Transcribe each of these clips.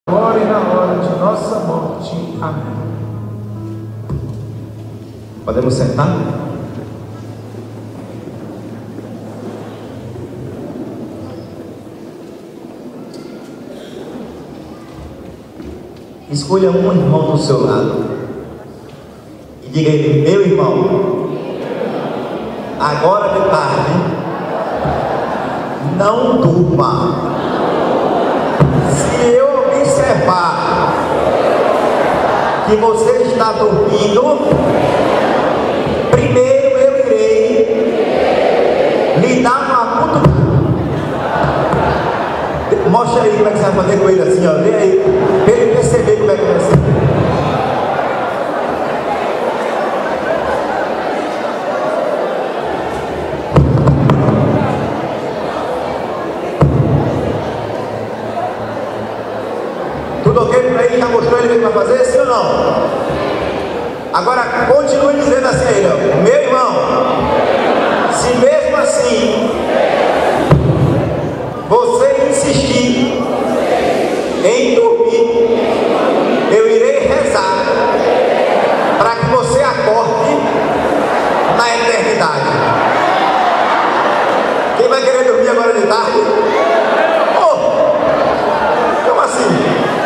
agora e na hora de nossa morte. Amém. Podemos sentar? Escolha um irmão do seu lado e diga a ele: meu irmão, agora de tarde não durma. Se eu observar que você está dormindo, primeiro eu irei lhe dar uma cutucada. Mostra aí como é que você vai fazer com ele assim, ó. Vê aí, para ele perceber como é que vai ser. Tudo ok por aí? Já mostrou ele o que vai fazer? Sim ou não? Agora continue dizendo assim a ele, ó: meu irmão, se mesmo assim você insistir em dormir, eu irei rezar para que você acorde na eternidade. Quem vai querer dormir agora de tarde? Oh, como assim?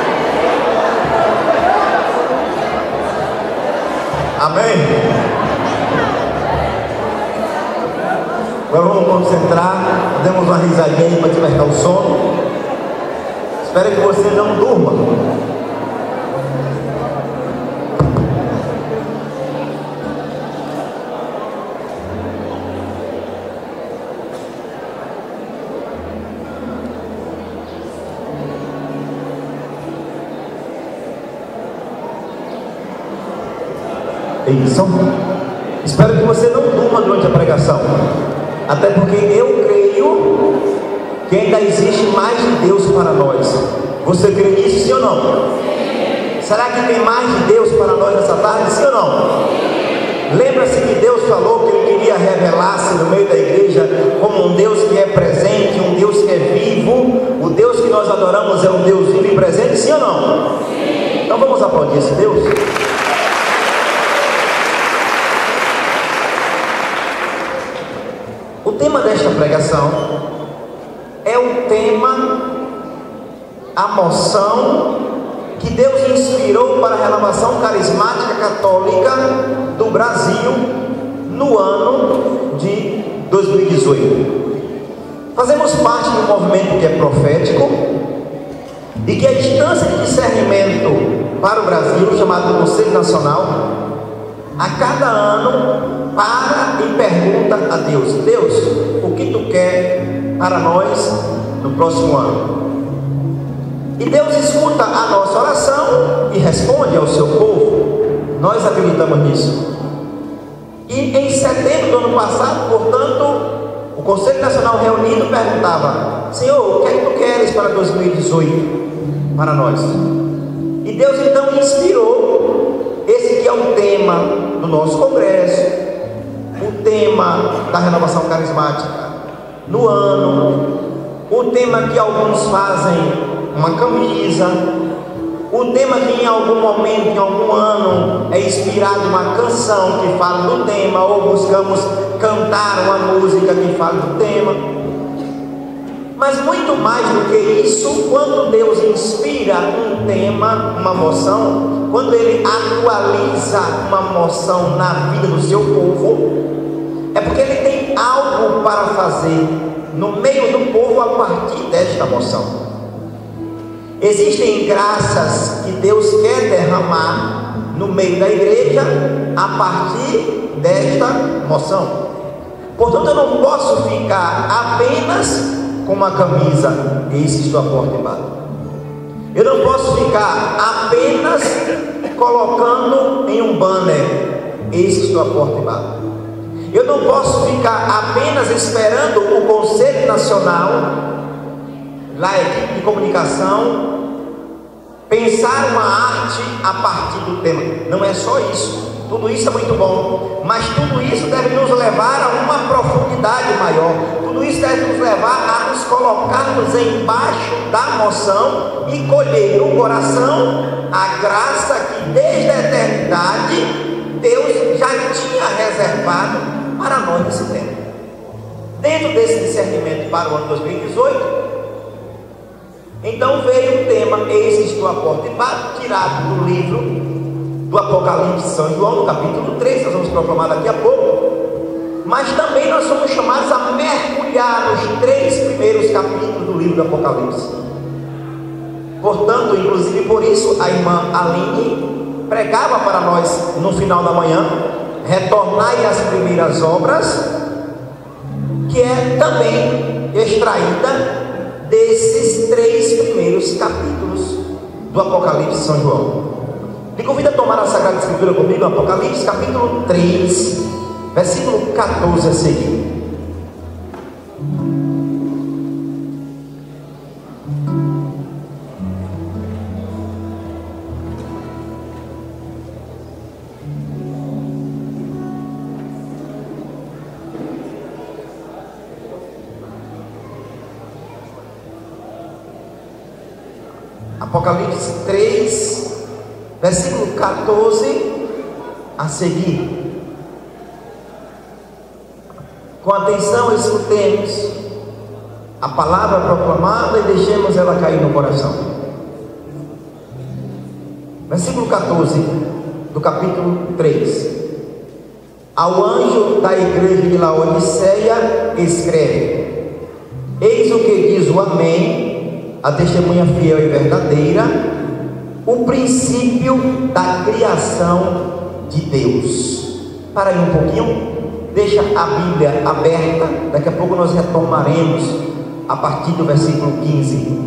Amém? Agora vamos concentrar, demos uma risadinha aí para despertar o sono. Espero que você não durma. Isso. Espero que você não durma durante a pregação. Até porque eu creio que ainda existe mais de Deus para nós. Você crê nisso, sim ou não? Sim. Será que tem mais de Deus para nós nessa tarde, sim ou não? Lembra-se que Deus falou que Ele queria revelar-se no meio da igreja como um Deus que é presente, um Deus que é vivo. O Deus que nós adoramos é um Deus vivo e presente, sim ou não? Sim. Então vamos aplaudir esse Deus. O tema desta pregação é o tema, a moção que Deus inspirou para a renovação carismática católica do Brasil no ano de 2018. Fazemos parte de um movimento que é profético e que a instância de discernimento para o Brasil, chamado Conselho Nacional, a cada ano para e pergunta a Deus: Deus, o que tu quer para nós no próximo ano? E Deus escuta a nossa oração e responde ao seu povo. Nós acreditamos nisso. E em setembro do ano passado, portanto, o Conselho Nacional reunido perguntava: Senhor, o que é que tu queres para 2018 para nós? E Deus então inspirou esse que é o tema do nosso congresso, o tema da renovação carismática no ano, o tema que alguns fazem uma camisa, o tema que em algum momento, em algum ano é inspirado uma canção que fala do tema, ou buscamos cantar uma música que fala do tema. Mas muito mais do que isso, quando Deus inspira um tema, uma moção, quando Ele atualiza uma moção na vida do seu povo, é porque Ele tem algo para fazer no meio do povo a partir desta moção. Existem graças que Deus quer derramar no meio da igreja a partir desta moção. Portanto, eu não posso ficar apenas com uma camisa: eis que estou à porta e bato. Eu não posso ficar apenas colocando em um banner: eis que estou à porta e bato. Eu não posso ficar apenas esperando o Conselho Nacional, lá a equipe de comunicação, pensar uma arte a partir do tema. Não é só isso. Tudo isso é muito bom, mas tudo isso deve nos levar a uma profundidade maior. Tudo isso deve nos levar a nos colocarmos embaixo da moção e colher no coração a graça que desde a eternidade Deus já tinha reservado para nós nesse tempo. Dentro desse discernimento para o ano 2018, então veio o tema Eis que estou à porta e bato, tirado do livro do Apocalipse de São João, no capítulo 3, nós vamos proclamar daqui a pouco. Mas também nós somos chamados a mergulhar nos 3 primeiros capítulos do livro do Apocalipse. Portanto, inclusive por isso, a irmã Aline pregava para nós no final da manhã: retornai às primeiras obras, que é também extraída desses 3 primeiros capítulos do Apocalipse de São João. Me convido a tomar a Sagrada Escritura comigo, Apocalipse capítulo 3, versículo 14 a seguir. Apocalipse 3, versículo 14 a seguir. Com atenção escutemos a palavra proclamada e deixemos ela cair no coração. Versículo 14 do capítulo 3. Ao anjo da igreja de Laodiceia escreve: eis o que diz o Amém, a testemunha fiel e verdadeira, o princípio da criação de Deus. Para aí um pouquinho. Deixa a Bíblia aberta, daqui a pouco nós retomaremos a partir do versículo 15.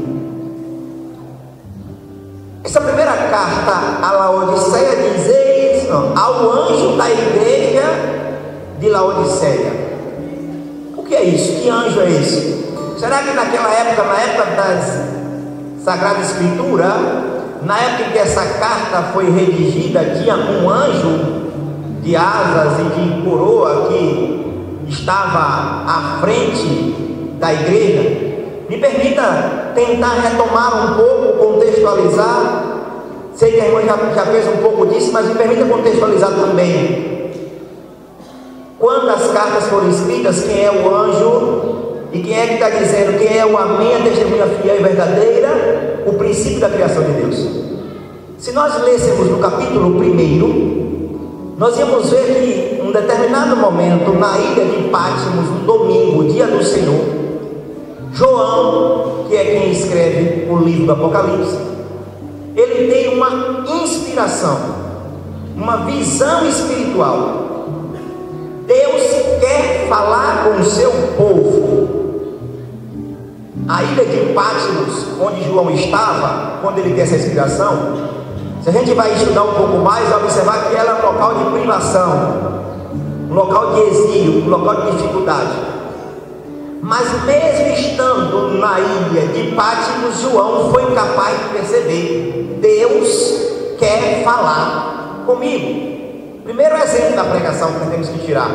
Essa primeira carta a Laodiceia diz ao anjo da igreja de Laodiceia. O que é isso? Que anjo é esse? Será que naquela época, na época das Sagrada Escritura, na época em que essa carta foi redigida, tinha um anjo de asas e de coroa que estava à frente da igreja? Me permita tentar retomar um pouco, contextualizar. Sei que a irmã já fez um pouco disso, mas me permita contextualizar também. Quando as cartas foram escritas, quem é o anjo e quem é que está dizendo, quem é o Amém, a testemunha fiel e verdadeira, o princípio da criação de Deus? Se nós lêssemos no capítulo 1, nós íamos ver que, em um determinado momento, na ilha de Patmos, no domingo, dia do Senhor, João, que é quem escreve o livro do Apocalipse, ele tem uma inspiração, uma visão espiritual. Deus quer falar com o seu povo. A ilha de Patmos, onde João estava, quando ele tem essa inspiração, se a gente vai estudar um pouco mais, vai observar que ela é um local de privação, um local de exílio, um local de dificuldade. Mas mesmo estando na ilha de Patmos, João foi capaz de perceber: Deus quer falar comigo. Primeiro exemplo da pregação que nós temos que tirar: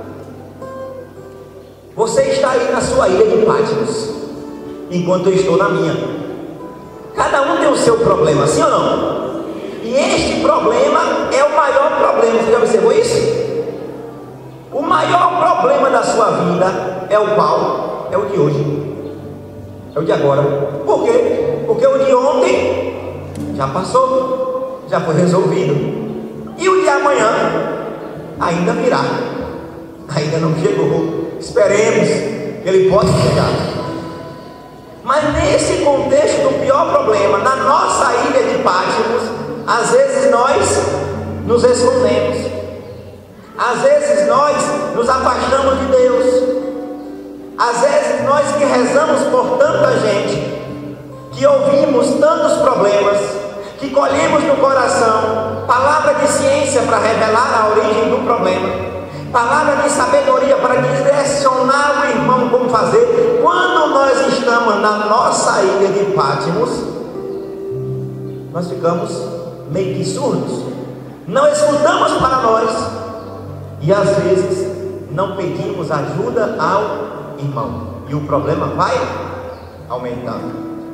você está aí na sua ilha de Patmos, enquanto eu estou na minha. Cada um tem o seu problema, sim ou não? E este problema é o maior problema. Você já observou isso? O maior problema da sua vida é o qual? É o de hoje, é o de agora. Por quê? Porque o de ontem já passou, já foi resolvido, e o de amanhã ainda virá, ainda não chegou. Esperemos que ele possa chegar. Mas nesse contexto do pior problema, na nossa ilha de Patmos, às vezes nós nos escondemos, às vezes nós nos afastamos de Deus, às vezes nós que rezamos por tanta gente, que ouvimos tantos problemas, que colhemos no coração palavra de ciência para revelar a origem do problema, palavra de sabedoria para direcionar o irmão como fazer. Quando nós estamos na nossa ilha de Patmos, nós ficamos meio que surdos, não escutamos para nós e às vezes não pedimos ajuda ao irmão, e o problema vai aumentando.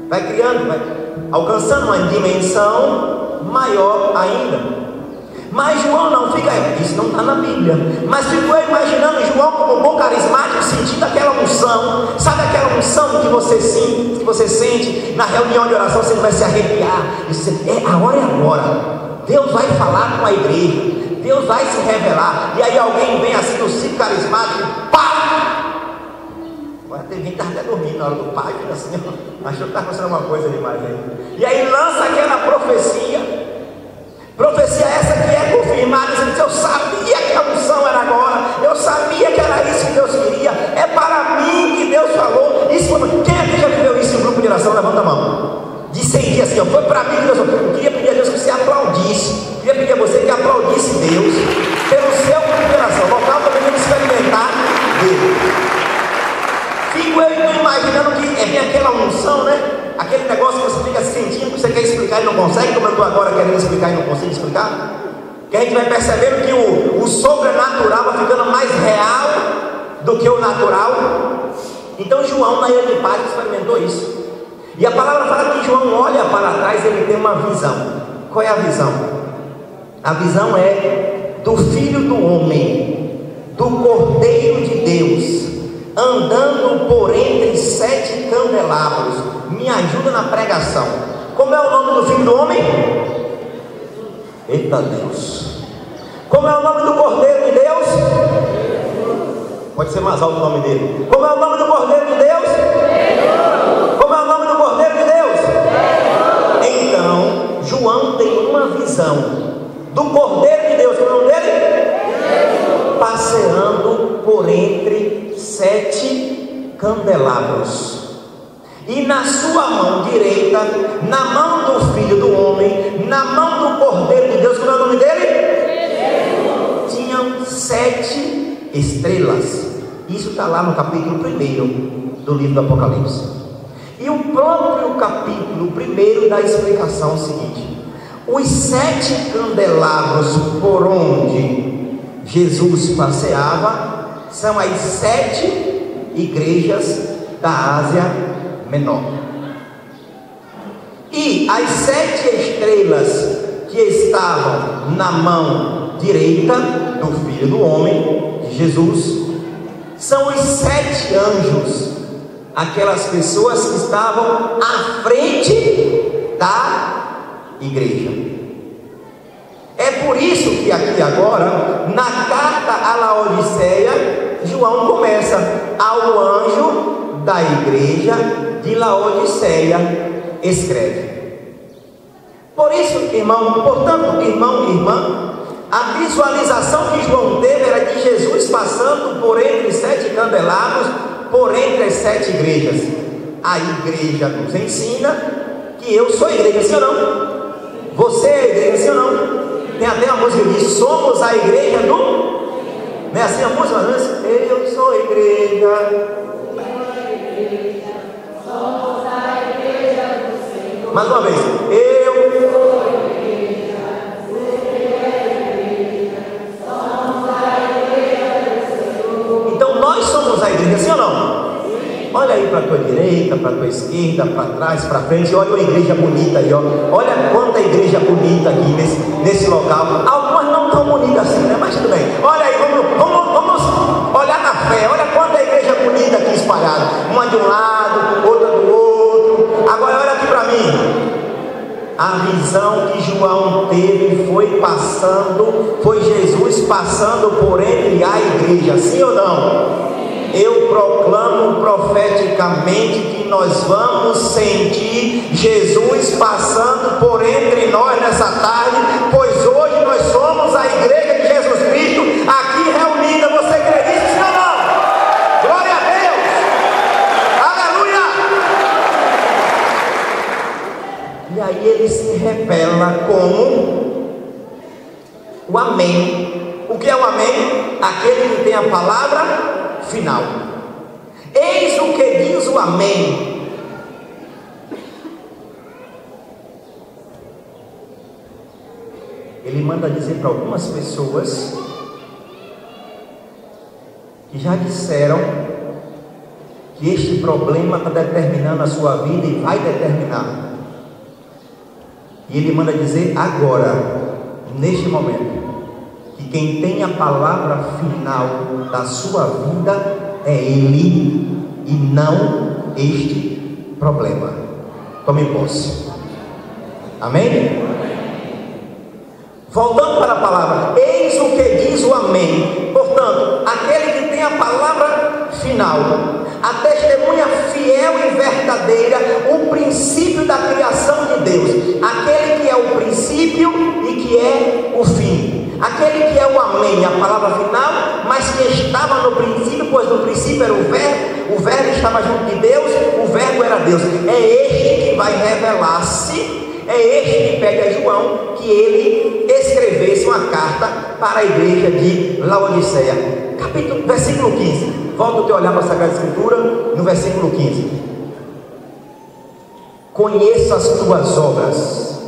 vai criando, vai alcançando uma dimensão maior ainda. Mas João não fica, isso não está na Bíblia, mas ficou imaginando João como um bom carismático, sentindo aquela unção. Sabe aquela unção que você sente na reunião de oração, você vai se arrepiar, e você, a hora é agora, Deus vai falar com a igreja, Deus vai se revelar. E aí alguém vem assim no ciclo carismático, pá! Agora tem gente que está até dormindo na hora do pai, assim, achou que está acontecendo alguma coisa demais aí. E aí lança aquela profecia essa que é confirmada, dizendo: eu sabia que a unção era agora, eu sabia que era isso que Deus queria, é para mim que Deus falou. Isso foi... Quem aqui já viveu isso em um grupo de oração? Levanta a mão. De sentir assim, ó, foi para mim que Deus falou. Eu queria pedir a Deus que você aplaudisse, queria pedir a você que aplaudisse Deus pelo seu grupo de oração. Local também vamos experimentar dele. Fico eu imaginando que vem aquela unção, né? Aquele negócio que você fica sentindo, que você quer explicar e não consegue, como eu estou agora querendo explicar e não consigo explicar. Que a gente vai percebendo que o sobrenatural vai ficando mais real do que o natural. Então João, na ilha de Patmos, experimentou isso. E a palavra fala que João olha para trás e ele tem uma visão. Qual é a visão? A visão é do Filho do Homem, do Cordeiro de Deus, andando por entre 7 candelabros. Me ajuda na pregação. Como é o nome do Filho do Homem? Eita Deus. Como é o nome do Cordeiro de Deus? Pode ser mais alto o nome dele. Como é o nome do Cordeiro de Deus? Como é o nome do Cordeiro de Deus? Então, João tem uma visão do Cordeiro de Deus. Qual é o nome dele? Passeando por entre 7 candelabros. E na sua mão direita, na mão do Filho do Homem, na mão do Cordeiro de Deus, como é o nome dele? Tinham 7 estrelas. Isso está lá no capítulo 1 do livro do Apocalipse. E o próprio capítulo 1 dá a explicação seguinte: os 7 candelabros por onde Jesus passeava são as 7 igrejas da Ásia Menor. E as 7 estrelas que estavam na mão direita do Filho do Homem, de Jesus, são os 7 anjos, aquelas pessoas que estavam à frente da igreja. É por isso que aqui agora, na carta a Laodiceia, João começa: ao anjo da igreja de Laodiceia escreve. Por isso, irmão, portanto, irmão e irmã, a visualização que João teve era de Jesus passando por entre 7 candelabros, por entre as 7 igrejas. A igreja nos ensina que eu sou a igreja, sim ou não? Você é a igreja, sim ou não? Tem até a música que diz: somos a igreja do... Não é assim a música? Mas eu sou a igreja. Somos a igreja do Senhor. Mais uma vez. Eu sou a igreja. Você é a igreja. Somos a igreja do Senhor. Então nós somos a igreja, sim ou não? Olha aí para a tua direita, para a tua esquerda, para trás, para frente. Olha uma igreja bonita aí, ó. Olha quanta igreja bonita aqui nesse local. Algumas não tão bonitas assim, né? Mas tudo bem. Olha aí, vamos olhar na fé. Olha quanta igreja bonita aqui espalhada. Uma de um lado, outra do outro. Agora olha aqui para mim. A visão que João teve foi Jesus passando por entre a igreja, sim ou não? Eu proclamo profeticamente que nós vamos sentir Jesus passando por entre nós nessa tarde, pois hoje nós somos a igreja de Jesus Cristo aqui reunida. Você crê nisso, sim ou não? Glória a Deus! Aleluia! E aí ele se revela como o Amém. O que é o Amém? Aquele que tem a palavra final. Eis o que diz o Amém. Ele manda dizer para algumas pessoas que já disseram que este problema está determinando a sua vida e vai determinar. E ele manda dizer agora, neste momento, que quem tem a palavra final da sua vida é Ele e não este problema. Tome posse. Amém? Voltando para a palavra, eis o que diz o amém. Portanto, aquele que tem a palavra final, a testemunha fiel e verdadeira, o princípio da criação de Deus, aquele que é o princípio e que é o fim, aquele que é o amém, a palavra final, mas que estava no princípio, pois no princípio era o verbo estava junto de Deus, o verbo era Deus. É este que vai revelar-se. É este que pede a João que ele escrevesse uma carta para a igreja de Laodiceia. Versículo 15. Volta o teu olhar para a Sagrada Escritura, no versículo 15. Conheço as tuas obras.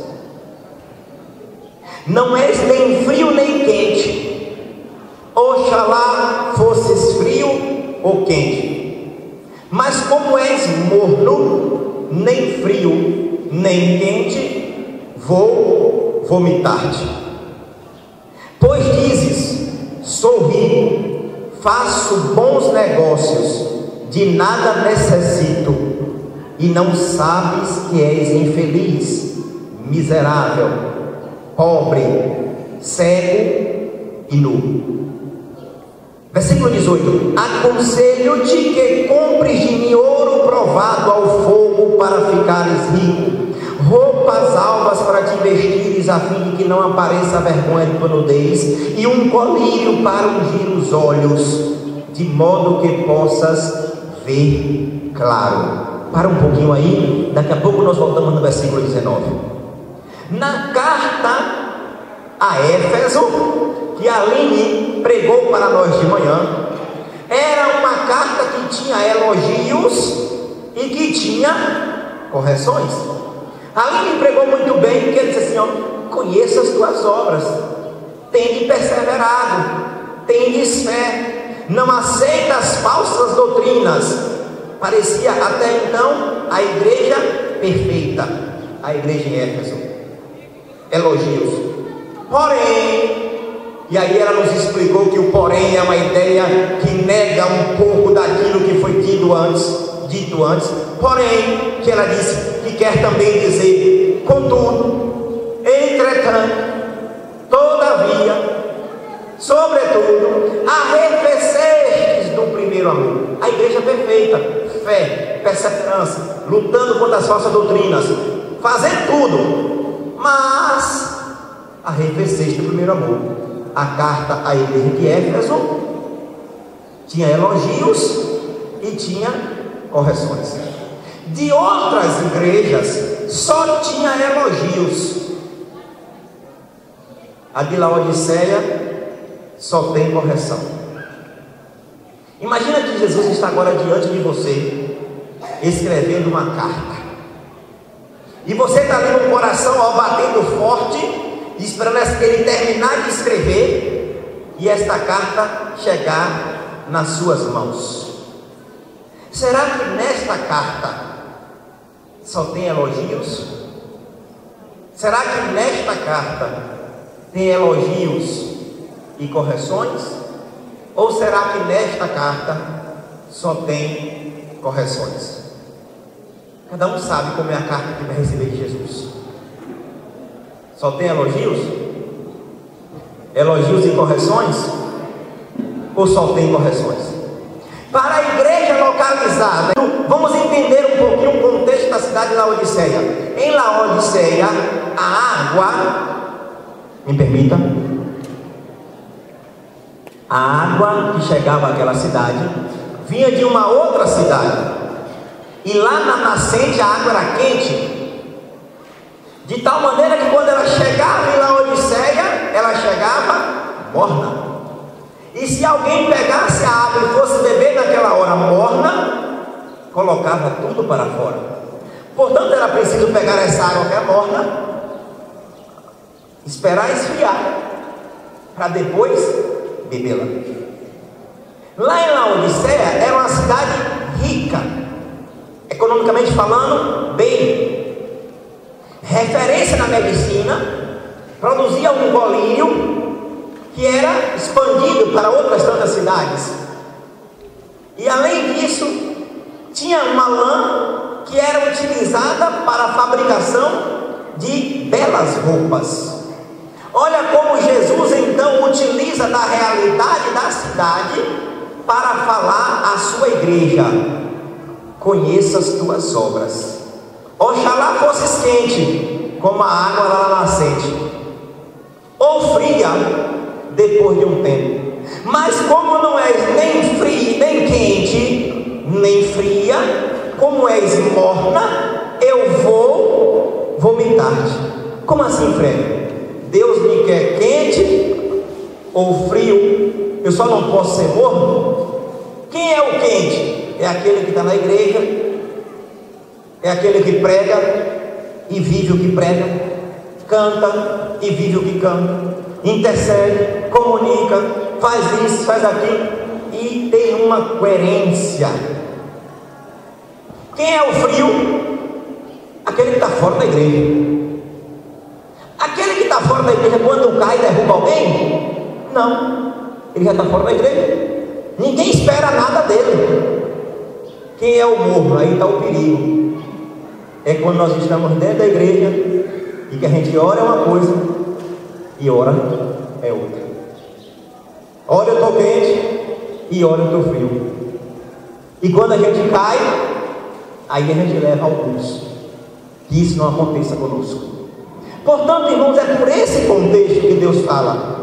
Não és nem frio nem quente. Oxalá fosses frio ou quente. Mas como és morno, nem frio nem quente, vou vomitar-te. Pois dizes: sou rico, faço bons negócios, de nada necessito, e não sabes que és infeliz, miserável, pobre, cego e nu. Versículo 18: aconselho-te que compres de mim ouro provado ao fogo para ficares rico, roupas alvas para te vestires, a fim de que não apareça a vergonha de tua nudez, e um colírio para ungir os olhos, de modo que possas ver claro. Para um pouquinho aí, daqui a pouco nós voltamos no versículo 19. Na carta a Éfeso, que a Aline pregou para nós de manhã, era uma carta que tinha elogios e que tinha correções. A Aline pregou muito bem, porque ele disse assim: ó, conheça as tuas obras, tende perseverado, tendes fé, não aceita as falsas doutrinas. Parecia até então a igreja perfeita, a igreja em Éfeso. Elogios. Porém, e aí ela nos explicou que o porém é uma ideia que nega um pouco daquilo que foi dito antes. Porém, que ela disse que quer também dizer: contudo, entretanto, todavia, sobretudo, arrefecestes do primeiro amor. A igreja perfeita, fé, perseverança, lutando contra as falsas doutrinas, fazendo tudo, mas arrefeceste do primeiro amor. A carta à igreja de Éfeso tinha elogios e tinha correções. De outras igrejas só tinha elogios. A de Laodiceia só tem correção. Imagina que Jesus está agora diante de você, escrevendo uma carta, e você está ali com o coração batendo forte, esperando ele terminar de escrever e esta carta chegar nas suas mãos. Será que nesta carta só tem elogios? Será que nesta carta tem elogios e correções? Ou será que nesta carta só tem correções? Cada um sabe como é a carta que vai receber de Jesus. Só tem elogios? Elogios e correções? Ou só tem correções? Para a igreja localizada, vamos entender um pouquinho o contexto da cidade de Laodiceia. Em Laodiceia, a água, me permita, a água que chegava àquela cidade vinha de uma outra cidade, e lá na nascente a água era quente, de tal maneira que quando ela chegava em Laodiceia, ela chegava morna. E se alguém pegasse a água e fosse beber naquela hora morna, colocava tudo para fora. Portanto, era preciso pegar essa água que é morna, esperar esfriar, para depois bebê-la. Lá em Laodiceia era uma cidade rica, economicamente falando, bem. Referência na medicina, produzia um colírio que era expandido para outras tantas cidades. E além disso, tinha uma lã que era utilizada para a fabricação de belas roupas. Olha como Jesus então utiliza da realidade da cidade para falar à sua igreja: conheça as tuas obras. Oxalá fosses quente, como a água lá na nascente, ou fria, depois de um tempo. Mas como não és nem frio, nem quente, nem fria, como és morna, eu vou vomitar-te. Como assim, Fred? Deus me quer quente ou frio? Eu só não posso ser morno? Quem é o quente? É aquele que está na igreja, é aquele que prega e vive o que prega, canta e vive o que canta, intercede, comunica, faz isso, faz aquilo e tem uma coerência. Quem é o frio? Aquele que está fora da igreja. Aquele que está fora da igreja, quando cai e derruba alguém, não, ele já está fora da igreja, ninguém espera nada dele. Quem é o morno? Aí está o perigo. É quando nós estamos dentro da igreja e que a gente ora é uma coisa e ora é outra. Ora eu estou quente e ora eu estou frio. E quando a gente cai, aí a gente leva ao curso. Que isso não aconteça conosco. Portanto, irmãos, é por esse contexto que Deus fala.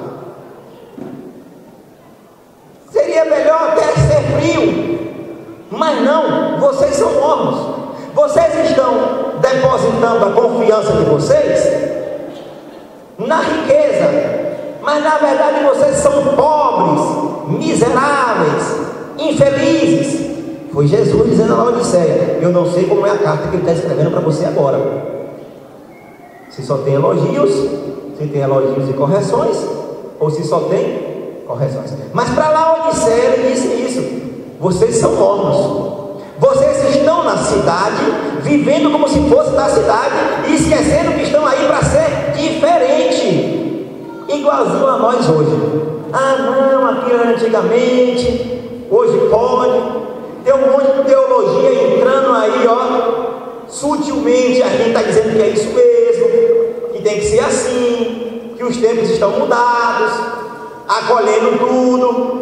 Seria melhor até ser frio, mas não, vocês são mornos. Vocês estão depositando a confiança de vocês na riqueza, mas na verdade vocês são pobres, miseráveis, infelizes. Foi Jesus dizendo a Laodiceia. Eu não sei como é a carta que ele está escrevendo para você agora. Se só tem elogios, se tem elogios e correções, ou se só tem correções. Mas para Laodiceia ele disse isso: vocês são mornos. Vocês estão na cidade, vivendo como se fosse da cidade, e esquecendo que estão aí para ser diferente, igualzinho a nós hoje. Ah não, aquilo era antigamente, hoje pode. Tem um monte de teologia entrando aí, ó, sutilmente. A gente está dizendo que é isso mesmo, que tem que ser assim, que os tempos estão mudados, acolhendo tudo,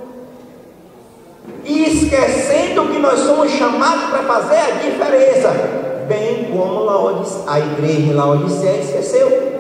e esquecendo que nós somos chamados para fazer a diferença, bem como a igreja em Laodiceia esqueceu.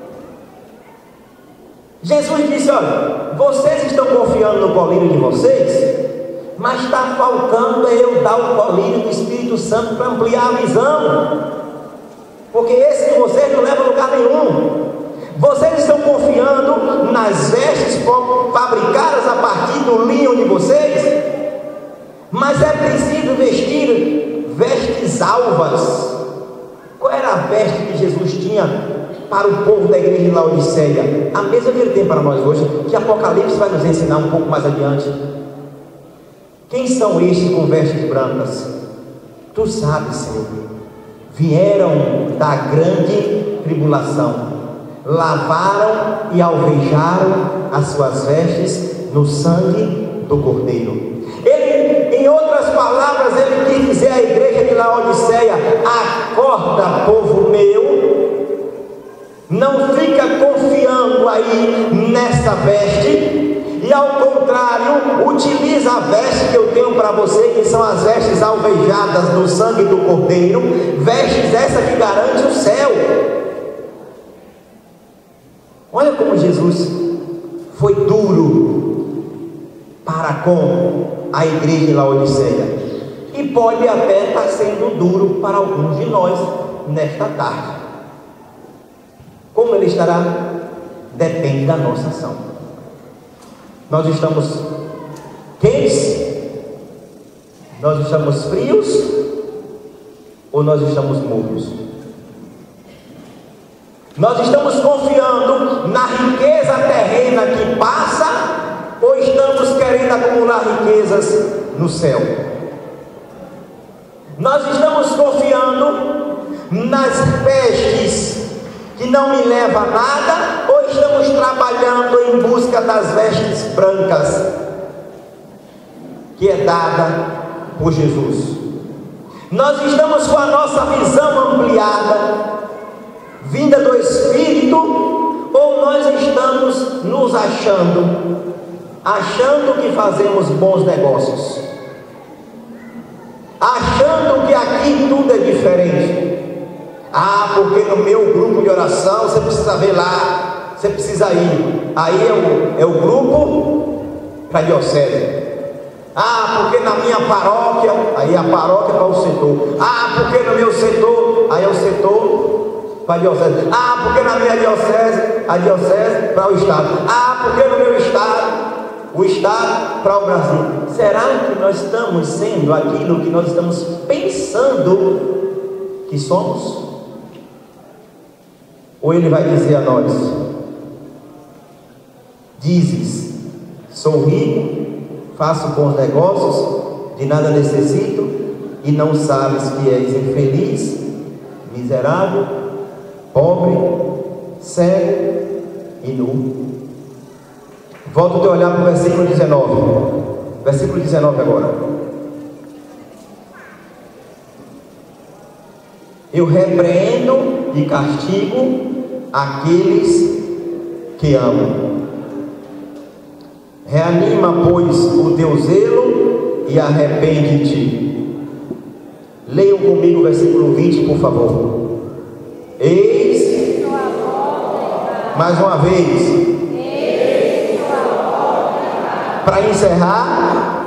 Jesus disse: olha, vocês estão confiando no colírio de vocês, mas está faltando eu dar o colírio do Espírito Santo para ampliar a visão, porque esse de vocês não leva a lugar nenhum. Vocês estão confiando nas vestes fabricadas a partir do linho de vocês, mas é preciso vestir vestes alvas. Qual era a veste que Jesus tinha para o povo da igreja de Laodiceia? A mesma que ele tem para nós hoje, que Apocalipse vai nos ensinar um pouco mais adiante. Quem são estes com vestes brancas? Tu sabes, Senhor. Vieram da grande tribulação, lavaram e alvejaram as suas vestes no sangue do Cordeiro. Ele, em outras palavras, ele quis dizer à igreja de Laodiceia: acorda, povo meu, não fica confiando aí nessa veste, e ao contrário, utiliza a veste que eu tenho para você, que são as vestes alvejadas no sangue do Cordeiro, vestes essa que garante o céu. Olha como Jesus foi duro para com a igreja de Laodiceia, e pode até estar sendo duro para alguns de nós nesta tarde. Como ele estará? Depende da nossa ação. Nós estamos quentes? Nós estamos frios? Ou nós estamos mornos? Nós estamos confiando na riqueza terrena que passa, ou estamos querendo acumular riquezas no céu? Nós estamos confiando nas vestes que não me levam a nada, ou estamos trabalhando em busca das vestes brancas que é dada por Jesus? Nós estamos com a nossa visão ampliada, vinda do Espírito, ou nós estamos nos achando que fazemos bons negócios, achando que aqui tudo é diferente? Ah, porque no meu grupo de oração você precisa ver lá, você precisa ir. Aí é o grupo para a diocese. Ah, porque na minha paróquia, aí a paróquia para o setor. Ah, porque no meu setor, aí é o setor para a diocese. Ah, porque na minha diocese, a diocese para o estado. Ah, porque no meu estado, o estado para o Brasil. Será que nós estamos sendo aquilo que nós estamos pensando que somos? Ou ele vai dizer a nós: dizes, sou rico, faço bons negócios, de nada necessito, e não sabes que és infeliz, miserável, pobre, cego e nu. Volta o teu olhar para o versículo 19. Versículo 19 agora. Eu repreendo e castigo aqueles que amo. Reanima, pois, o teu zelo e arrepende-te. Leiam comigo o versículo 20, por favor. Eis, mais uma vez, para encerrar,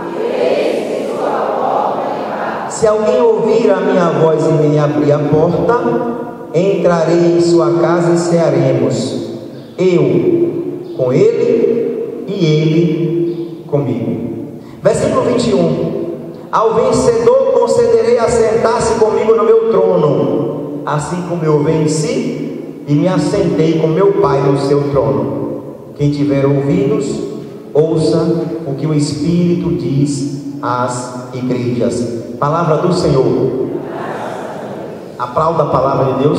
se alguém ouvir a minha voz e me abrir a porta, entrarei em sua casa e cearemos, eu com ele e ele comigo. Versículo 21. Ao vencedor concederei assentar-se comigo no meu trono, assim como eu venci e me assentei com meu Pai no seu trono. Quem tiver ouvidos, ouça o que o Espírito diz às igrejas. Palavra do Senhor. Aplauda a palavra de Deus.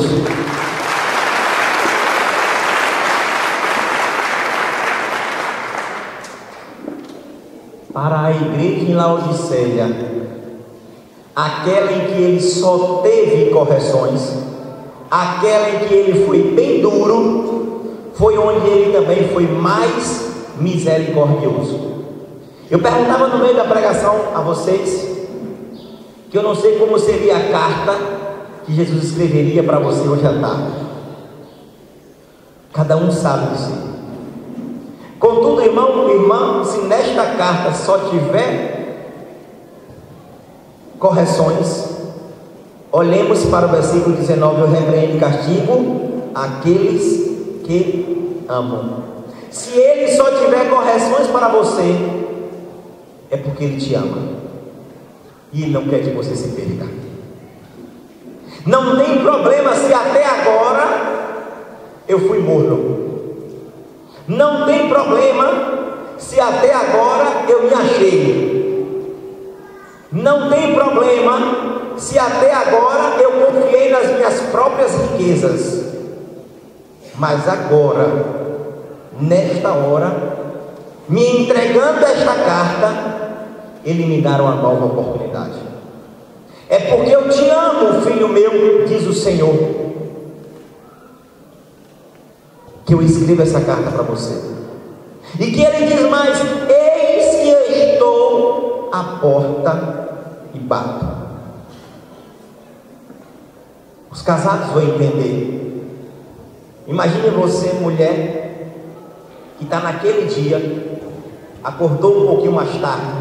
Para a igreja em Laodiceia, aquela em que ele só teve correções, aquela em que ele foi bem duro, foi onde ele também foi mais misericordioso. Eu perguntava no meio da pregação a vocês que eu não sei como seria a carta que Jesus escreveria para você hoje à tarde. Cada um sabe de si. Contudo, irmão, irmã, se nesta carta só tiver correções, olhemos para o versículo 19: eu repreendo e castigo aqueles que amam. Se ele só tiver correções para você, é porque ele te ama e ele não quer que você se perca. Não tem problema se até agora eu fui morno. Não tem problema se até agora eu me achei. Não tem problema se até agora eu confiei nas minhas próprias riquezas. Mas agora, nesta hora, me entregando esta carta, ele me dará uma nova oportunidade. É porque eu te amo, filho meu, diz o Senhor, que eu escrevo essa carta para você. E que ele diz mais: eis que estou à porta e bato. Os casados vão entender. Imagine você, mulher, que está naquele dia, acordou um pouquinho mais tarde,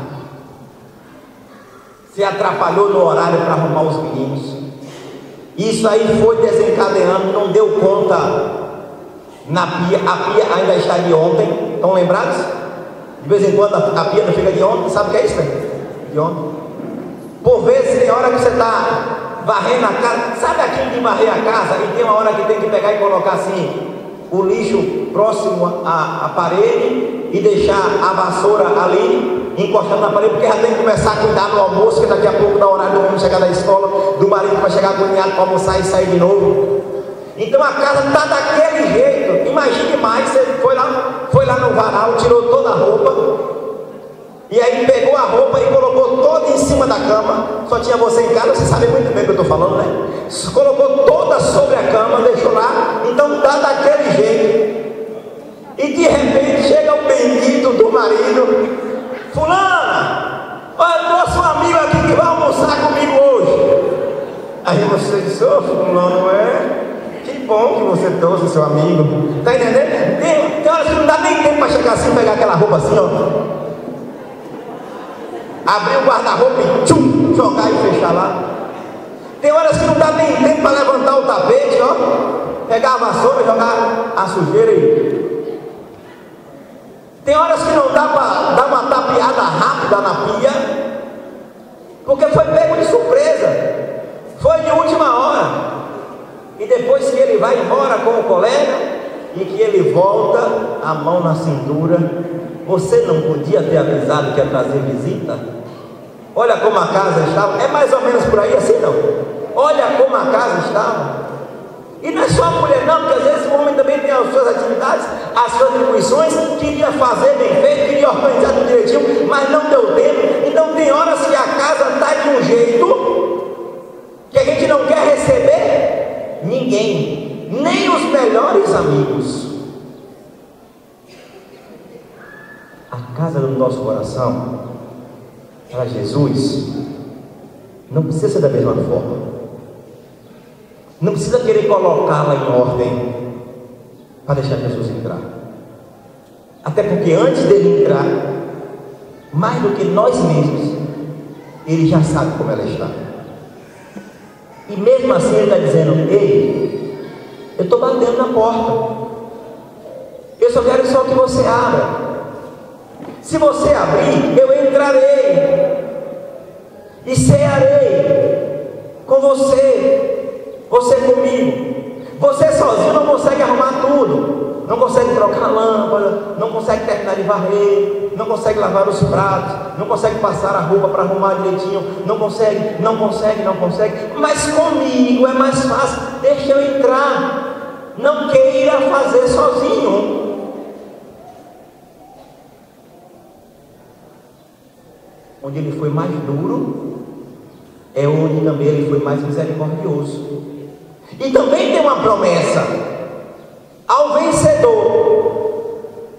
se atrapalhou no horário para arrumar os meninos, isso aí foi desencadeando, não deu conta na pia. A pia ainda está de ontem, estão lembrados? De vez em quando a pia não fica de ontem. Sabe o que é isso, né? De ontem. Por vezes tem hora que você está varrendo a casa, sabe aquilo de varrer a casa, e tem uma hora que tem que pegar e colocar assim o lixo próximo à parede e deixar a vassoura ali. encostando na parede, porque já tem que começar a cuidar do almoço, que daqui a pouco dá horário do menino chegar da escola, do marido vai chegar agoniado para almoçar e sair de novo. Então a casa está daquele jeito. Imagine mais, você foi lá no varal, tirou toda a roupa, e aí pegou a roupa e colocou toda em cima da cama. Só tinha você em casa, você sabe muito bem o que eu estou falando, né? Colocou toda sobre a cama, deixou lá. Então está daquele jeito. E de repente chega o bendito do marido: fulana, olha, eu trouxe um amigo aqui que vai almoçar comigo hoje. Aí você diz: ô fulano, que bom que você trouxe seu amigo. Está entendendo? Tem horas que não dá nem tempo para chegar assim, pegar aquela roupa assim, ó, abrir o guarda-roupa e tchum, jogar e fechar lá. Tem horas que não dá nem tempo para levantar o tapete, ó, pegar a vassoura, jogar a sujeira e... Tem horas que não dá para dar uma tapeada rápida na pia, porque foi pego de surpresa, foi de última hora. E depois que ele vai embora com o colega e que ele volta, a mão na cintura: você não podia ter avisado que ia trazer visita? Olha como a casa estava. É mais ou menos por aí assim, não? Olha como a casa estava. E não é só a mulher não, porque às vezes o homem também tem as suas atividades, as suas atribuições, queria fazer bem feito, queria organizar tudo direitinho, mas não deu tempo. Então tem horas que a casa está de um jeito que a gente não quer receber ninguém, nem os melhores amigos. A casa do nosso coração, para Jesus, não precisa ser da mesma forma. Não precisa querer colocá-la em ordem para deixar Jesus entrar. Até porque antes dele entrar, mais do que nós mesmos, ele já sabe como ela está. E mesmo assim ele está dizendo: ei, eu estou batendo na porta, eu só quero que você abra. Se você abrir, eu entrarei e cearei com você, você comigo. Você sozinho não consegue arrumar tudo, não consegue trocar a lâmpada, não consegue terminar de varrer, não consegue lavar os pratos, não consegue passar a roupa para arrumar direitinho, não consegue, mas comigo é mais fácil. Deixa eu entrar, não queira fazer sozinho. Onde ele foi mais duro, é onde também ele foi mais misericordioso. E também tem uma promessa: ao vencedor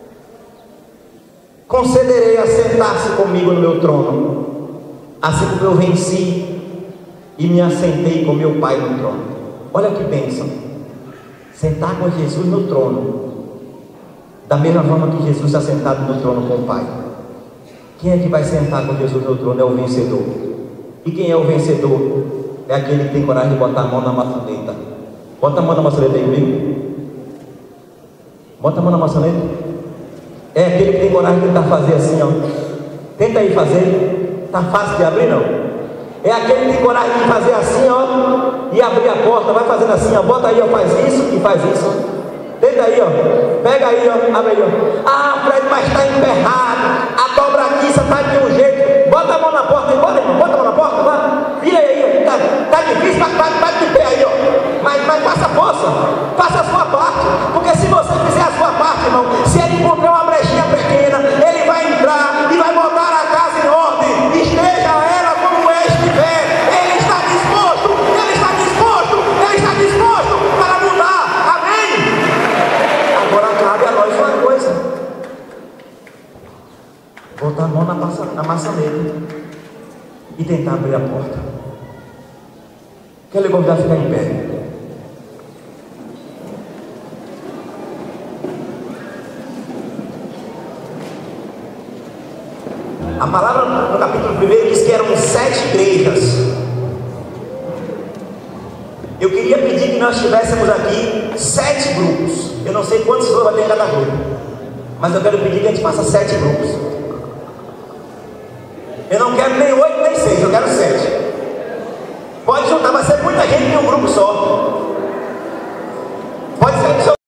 concederei a sentar-se comigo no meu trono, assim como eu venci e me assentei com meu Pai no trono. Olha que bênção, sentar com Jesus no trono, da mesma forma que Jesus está sentado no trono com o Pai. Quem é que vai sentar com Jesus no trono? É o vencedor. E quem é o vencedor? É aquele que tem coragem de botar a mão na maçaneta. Bota a mão na maçaneta aí comigo. Bota a mão na maçaneta. É aquele que tem coragem de tentar fazer assim, ó. Tenta aí fazer. Tá fácil de abrir, não? É aquele que tem coragem de fazer assim, ó, e abrir a porta. Vai fazendo assim, ó. Bota aí, ó, faz isso e faz isso. Tenta aí, ó. Pega aí, ó. Abre aí, ó. Ah, Fred, mas está emperrado. A dobradiça está de um jeito. Bota a mão na porta aí. Bota a mão na porta, vai. Vira aí, ó. Tá difícil, bate de pé aí, ó. Mas faça força. Faça a sua parte. Porque se você fizer a sua parte, irmão, se ele encontrar uma brechinha pequena, ele vai entrar e vai botar a casa em ordem. Esteja ela como estiver. Ele está disposto para mudar. Amém? Agora cabe a nós uma coisa: botar a mão na maçaneta e tentar abrir a porta. Quero lhe convidar a ficar em pé. A palavra no capítulo 1 diz que eram 7 igrejas. Eu queria pedir que nós tivéssemos aqui 7 grupos. Eu não sei quantos vai ter em cada grupo, mas eu quero pedir que a gente faça 7 grupos. Eu não quero nem 8 nem 6, eu quero 7. Pode juntar, vai ser muita gente em um grupo só.